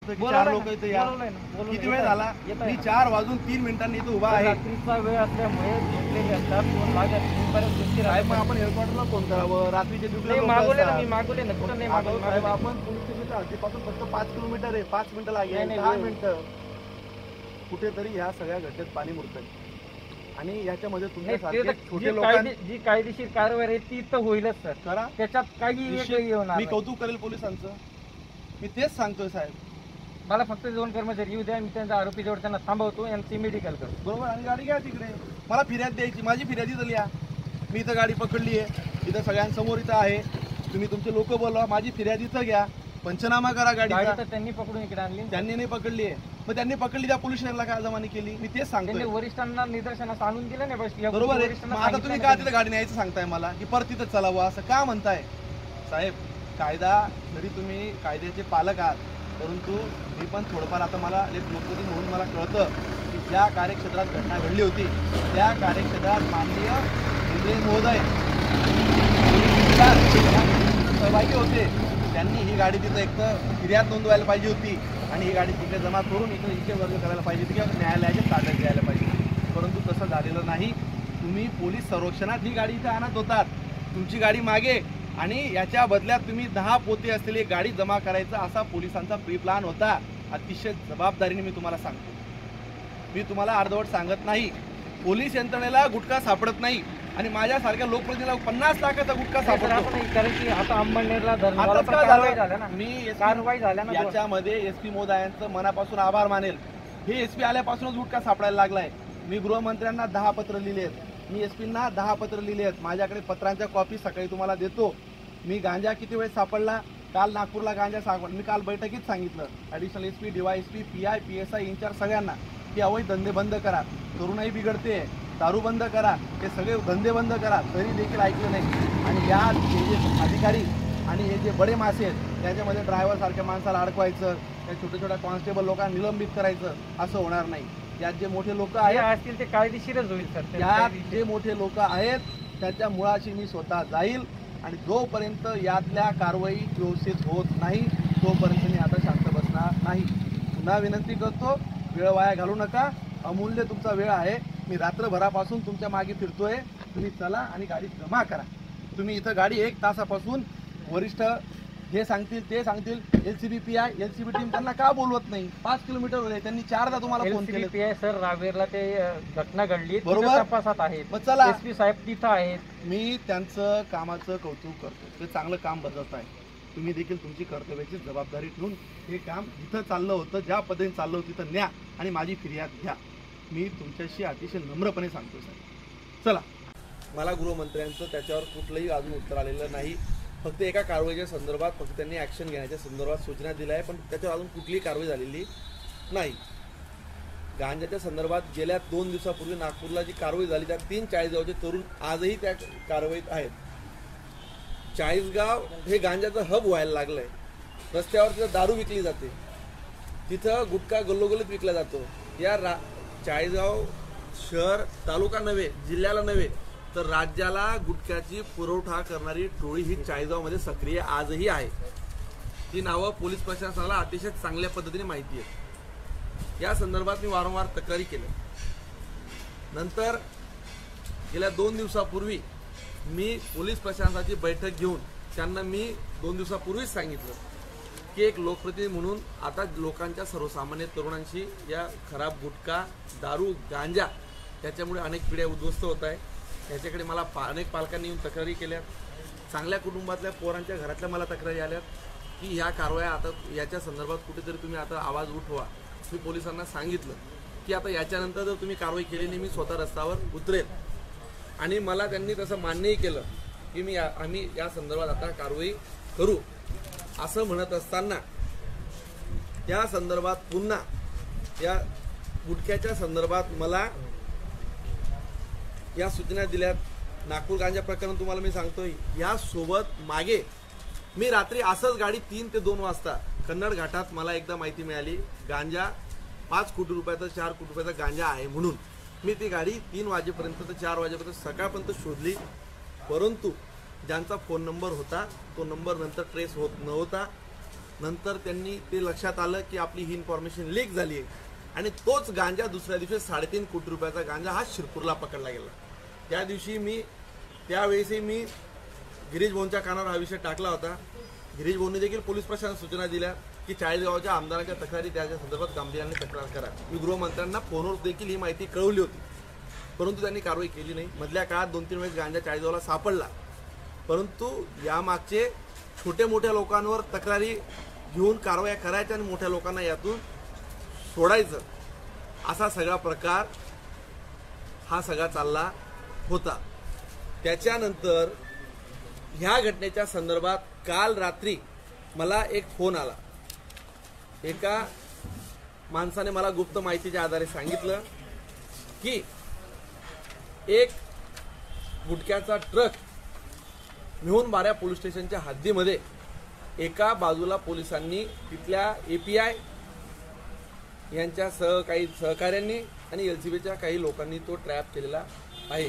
चार लोक इथे या. किती वेळ झाला? मी 4 वाजून 3 मिनिटांनी इथे उभा आहे. रात्रीचा वेळ असल्यामुळे झोपलेले असतात कोण लागत बऱ्याच गोष्टी साहेब मग आपण हेडक्वार्टरला फोन करावं. रात्रीचे नाही मागवले ना, मी मागवले ना, कुठं नाही मागवले साहेब. आपण पोलीस स्टेशनच्या हद्दीपासून फक्त 5 किलोमीटर आहे. 5 मिनिटं लागेल, 10 मिनिटं. कुठेतरी ह्या सगळ्या घटनेत पाणी मुरतंय आणि याच्यामध्ये तुमच्यासारखे छोटे लोकांनी जी कायदेशीर कारवाई आहे ती तर होईलच सर. करा. त्याच्यात काही वेगळी होणार मी कौतुक करेल पोलिसांचं. मी तेच सांगतोय साहेब. मला फक्त 2 कर्मचारी येऊ द्या, मी त्यांचा आरोपी जवळ त्यांना थांबवतो यांची मेडिकल करतो. बरोबर. आणि गाडी घ्या तिकडे. मला फिर्याद द्यायची. माझी फिर्यादी झाली या. मी इथं गाडी पकडली आहे. इथं सगळ्यांसमोर इथं आहे. तुम्ही तुमचे लोक बोलवा. माझी फिर्याद इथं घ्या. पंचनामा करा गाडीचा. तर त्यांनी पकडून इकडे आणली. त्यांनी नाही पकडली आहे. मग त्यांनी पकडली त्या पोलीस स्टेशनला काय जमानी केली? मी तेच सांगतो. त्यांनी वरिष्ठांना निदर्शनास आणून दिलं नाही बस. बरोबर आहे. मग आता तुम्ही का तिथे गाडी न्यायचं सांगताय मला की परत तिथं चलावं असं का म्हणताय? साहेब कायदा जरी तुम्ही कायद्याचे पालक आहात परंतु मी पण थोडंफार आता मला एक लोकप्रतिनिधी म्हणून मला कळतं की ज्या कार्यक्षेत्रात घटना घडली होती त्या कार्यक्षेत्रात माननीय केंद्रीय महोदय सहभागी होते. त्यांनी ही गाडी तिथं एक तर फिर्याद नोंदवायला पाहिजे होती आणि ही गाडी तिकडे जमा करून इथे वर्ग करायला पाहिजे होती किंवा न्यायालयाच्या ताब्यात द्यायला पाहिजे होती. परंतु तसं झालेलं नाही. तुम्ही पोलीस संरक्षणात ही गाडी इथे आणत होतात. तुमची गाडी मागे आणि याच्या बदल्यात तुम्ही 10 पोते असलेली गाडी जमा करायचा असा पोलिसांचा प्री प्लॅन होता. अतिशय जबाबदारीने मी तुम्हाला सांगतो. मी तुम्हाला अर्धवट सांगत नाही. पोलीस यंत्रणेला गुटखा सापडत नाही आणि माझ्यासारख्या लोकप्रतिनिधीला 50 लाखाचा गुटखा सापडतो. कारण की आता अंबळनेरला मी कारवाई झाल्या ना याच्यामध्ये एसपी महोदयांचं मनापासून आभार मानेल. हे एसपी आल्यापासूनच गुटखा सापडायला लागलाय. मी गृहमंत्र्यांना 10 पत्र लिहिले आहेत. मी एसपींना 10 पत्र लिहिले आहेत. माझ्याकडे पत्रांच्या कॉपी सकाळी तुम्हाला देतो. मी गांजा किती वेळ सापडला? काल नागपूरला गांजा सापडला. मी काल बैठकीत सांगितलं additional SP, DYSP, PI, PSI in charge सगळ्यांना की अवैध धंदे बंद करा. तरुणाई बिघडते, दारू बंद करा, हे सगळे धंदे बंद करा. तरी देखील ऐकलं नाही. आणि या हे जे अधिकारी आणि हे जे बडे मासे आहेत त्याच्यामध्ये ड्रायव्हर सारख्या माणसाला अडकवायचं, त्या छोट्या छोट्या कॉन्स्टेबल लोकांना निलंबित करायचं असं होणार नाही. यात जे मोठे लोक आहेत ते कायदेशीरच होईल सर. यात जे मोठे लोक आहेत त्याच्या मुळाशी मी स्वतः जाईल आणि जोपर्यंत यातल्या कारवाई व्यवस्थित होत नाही तोपर्यंत मी आता शांत बसणार नाही. पुन्हा विनंती करतो, वेळ वाया घालू नका. अमूल्य तुमचा वेळ आहे. मी रात्रभरापासून तुमच्या मागे फिरतोय. तुम्ही चला आणि गाडी जमा करा. तुम्ही इथं गाडी 1 तासापासून वरिष्ठ हे सांगतील ते सांगतील. LCB PI LCB टीम त्यांना का बोलवत नाही? 5 किलोमीटर आहे. त्यांनी 4दा तुम्हाला फोन केले. PI सर रावेरला ते घटना घडली बरोबर तपासात आहेत. मग चला SP साहेब तिथं आहेत. मी त्यांचं कामाचं कौतुक करतो. ते चांगलं काम बजावत आहे. तुम्ही देखील तुमची कर्तव्याची जबाबदारी ठेवून हे काम जिथं चाललं होतं ज्या पद्धतीने चाललं होतं तिथं न्या आणि माझी फिर्याद घ्या. मी तुमच्याशी अतिशय नम्रपणे सांगतो साहेब. चला. मला गृहमंत्र्यांचं त्याच्यावर कुठलंही अजून उत्तर आलेलं नाही. फक्त एका कारवाईच्या संदर्भात फक्त त्यांनी ॲक्शन घेण्याच्या संदर्भात सूचना दिल्या आहे पण त्याच्यावर अजून कुठलीही कारवाई झालेली नाही. गांजाच्या संदर्भात गेल्या 2 दिवसापूर्वी नागपूरला जी कारवाई झाली त्यात 3 चाळीसगावचे तरुण आजही त्या कारवाईत आहेत. चाळीसगाव हे गांजाचं हब व्हायला लागलंय. रस्त्यावर तिथं दारू विकली जाते, तिथं गुटखा गल्लोगल्लीत विकला जातो. या चाळीसगाव शहर तालुका नव्हे, जिल्ह्याला नव्हे तर राज्याला गुटख्याची पुरवठा करणारी टोळी ही चाळीसगावमध्ये सक्रिय आजही आहे. ती नावं पोलीस प्रशासनाला अतिशय चांगल्या पद्धतीने माहिती आहे. या संदर्भात मी वारंवार तक्रारी केल्या. नंतर गेल्या 2 दिवसापूर्वी मी पोलीस प्रशासनाची बैठक घेऊन त्यांना मी 2 दिवसापूर्वीच सांगितलं की एक लोकप्रतिनिधी म्हणून आता लोकांच्या सर्वसामान्य तरुणांशी या खराब गुटखा, दारू, गांजा त्याच्यामुळे अनेक पिढ्या उद्ध्वस्त होत आहे. याच्याकडे मला अनेक पालकांनी येऊन तक्रारी केल्या. चांगल्या कुटुंबातल्या पोरांच्या घरातल्या मला तक्रारी आल्यात की ह्या कारवाया आता याच्या संदर्भात कुठेतरी तुम्ही आता आवाज उठवा. मी पोलिसांना सांगितलं की आता याच्यानंतर जर तुम्ही कारवाई केली नाही मी स्वतः रस्त्यावर उतरेल. आणि मला त्यांनी तसं मान्यही केलं की आम्ही या संदर्भात आता कारवाई करू. असं म्हणत असताना या संदर्भात पुन्हा या गुटख्याच्या संदर्भात मला या सूचना दिल्यात. नागपूर गांजा प्रकरण तुम्हाला मी सांगतोय. यासोबत मागे मी रात्री असंच गाडी 3 ते 2 वाजता कन्नड घाटात मला एकदा माहिती मिळाली गांजा 5 कोटी रुपयाचा 4 कोटी रुपयाचा गांजा आहे म्हणून. मी ती गाडी 3 वाजेपर्यंत तर 4 वाजेपर्यंत सकाळपर्यंत शोधली. परंतु ज्यांचा फोन नंबर होता तो नंबर नंतर ट्रेस होत नव्हता. नंतर त्यांनी ते लक्षात आलं की आपली ही इन्फॉर्मेशन लीक झाली आहे आणि तोच गांजा दुसऱ्या दिवशी 3.5 कोटी रुपयाचा गांजा हा शिरपूरला पकडला गेला। त्या दिवशी त्यावेळेसही मी गिरीश भाऊंच्या कानावर हा विषय टाकला होता। गिरीश भाऊंनी देखील पोलीस प्रशासनाला सूचना दिल्या की चाळीसगावच्या आमदारांच्या तक्रारी त्याच्या संदर्भात गांभीर्याने तक्रार करा। मी गृहमंत्र्यांना फोनवर देखील ही माहिती कळवली होती, परंतु त्यांनी कारवाई केली नाही। मधल्या काळात 2-3 वेळेस गांजा चाळीसगावला सापडला, परंतु यामागचे छोटे मोठ्या लोकांवर तक्रारी घेऊन कारवाया करायच्या आणि मोठ्या लोकांना यातून सोडायचं, असा सगळा प्रकार हा सगळा चालला होता। त्याच्यानंतर ह्या घटनेच्या संदर्भात काल रात्री मला एक फोन आला। एका माणसाने मला गुप्त माहितीच्या आधारे सांगितलं की एक गुटख्याचा ट्रक मिहुनबाऱ्या पोलीस स्टेशनच्या हद्दीमध्ये एका बाजूला पोलिसांनी तिथल्या API यांच्या काही सहकाऱ्यांनी आणि LCBच्या काही लोकांनी तो ट्रॅप केलेला आहे।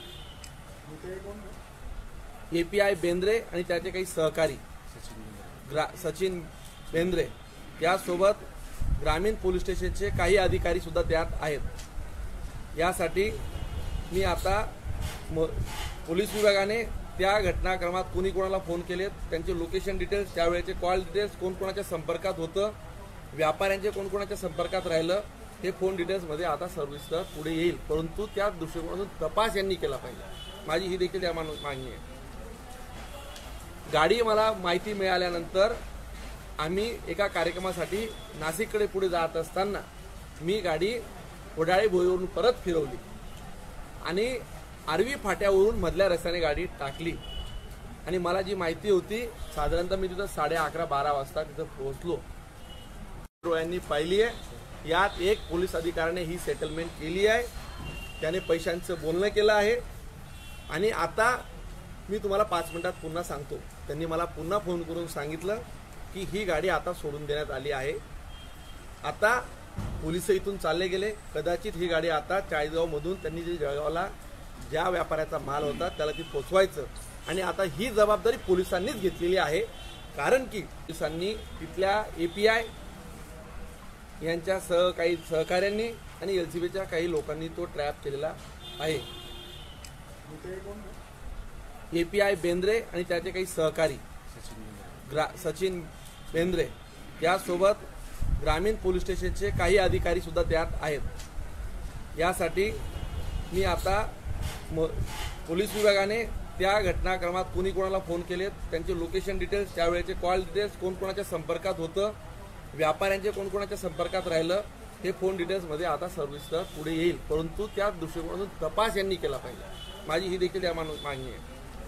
API बेंद्रे आणि त्याचे काही सहकारी सचिन बेंद्रे यासोबत ग्रामीण पोलीस स्टेशनचे काही अधिकारी सुद्धा त्यात आहेत। यासाठी मी आता पोलीस विभागाने त्या घटनाक्रमात कोणी कोणाला फोन केलेत, त्यांचे लोकेशन डिटेल्स, त्यावेळेचे कॉल डिटेल्स, कोण कोणाच्या संपर्कात होतं, व्यापाऱ्यांचे कोण कोणाच्या संपर्कात राहिलं, हे फोन डिटेल्समध्ये आता सविस्तर पुढे येईल। परंतु त्या दृष्टिकोनातून तपास यांनी केला पाहिजे, माझी ही देखील त्या मागणी आहे। गाडी मला माहिती मिळाल्यानंतर आम्ही एका कार्यक्रमासाठी नाशिककडे पुढे जात असताना मी गाडी वडाळे भोईवरून परत फिरवली आणि आर्वी फाट्यावरून मधल्या रस्त्याने गाडी टाकली आणि मला जी माहिती होती साधारणतः मी तिथं 11:30-12 वाजता तिथं पोहोचलो। यांनी पाहिली आहे, यात एक पोलीस अधिकाऱ्याने ही सेटलमेंट केली आहे, त्याने पैशांचं बोलणं केलं आहे आणि आता मी तुम्हाला 5 मिनिटात पुन्हा सांगतो। त्यांनी मला पुन्हा फोन करून सांगितलं की ही गाडी आता सोडून देण्यात आली आहे। आता पोलिस इथून चालले गेले, कदाचित ही गाडी आता चाळीसगावमधून त्यांनी जे जळगावला ज्या व्यापाऱ्याचा माल होता त्याला ती पोचवायचं आणि आता ही जबाबदारी पोलिसांनीच घेतलेली आहे, कारण की पोलिसांनी तिथल्या API यांच्या काही सहकाऱ्यांनी आणि LCBच्या काही लोकांनी तो ट्रॅप केलेला आहे। API बेंद्रे आणि त्याचे काही सहकारी सचिन बेंद्रे यासोबत ग्रामीण पोलीस स्टेशनचे काही अधिकारी सुद्धा त्यात आहेत। यासाठी मी आता पोलीस विभागाने त्या घटनाक्रमात कोणी कोणाला फोन केलेत, त्यांचे लोकेशन डिटेल्स, त्यावेळेचे कॉल डिटेल्स, कोण कोणाच्या संपर्कात होतं, व्यापाऱ्यांचे कोण कोणाच्या संपर्कात राहिलं, हे फोन डिटेल्समध्ये आता सविस्तर पुढे येईल। परंतु त्या दृष्टिकोनातून तपास यांनी केला पाहिजे, माझी ही देखील त्या मागणी आहे।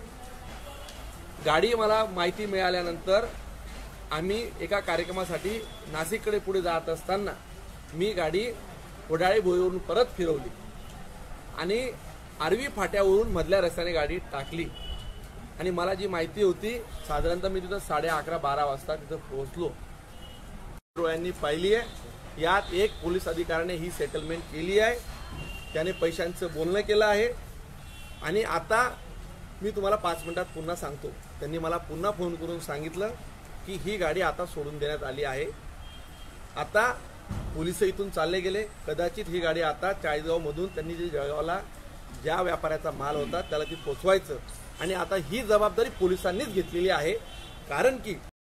गाडी मला माहिती मिळाल्यानंतर आम्ही एका कार्यक्रमासाठी नाशिककडे पुढे जात असताना मी गाडी वडाळे भोईवरून परत फिरवली आणि आर्वी फाट्यावरून मधल्या रस्त्याने गाडी टाकली आणि मला जी माहिती होती साधारणतः मी तिथं 11:30-12 वाजता तिथं पोहोचलो। यांनी पाहिली आहे, यात एक पोलीस अधिकाऱ्याने ही सेटलमेंट केली आहे, त्याने पैशांचं बोलणं केलं आहे आणि आता मी तुम्हाला 5 मिनिटात पुन्हा सांगतो। त्यांनी मला पुन्हा फोन करून सांगितलं की ही गाडी आता सोडून देण्यात आली आहे। आता पोलिस इथून चालले गेले, कदाचित ही गाडी आता चाळीसगावमधून त्यांनी जे जळगावला ज्या व्यापाऱ्याचा माल होता त्याला ती पोचवायचं आणि आता ही जबाबदारी पोलिसांनीच घेतलेली आहे, कारण की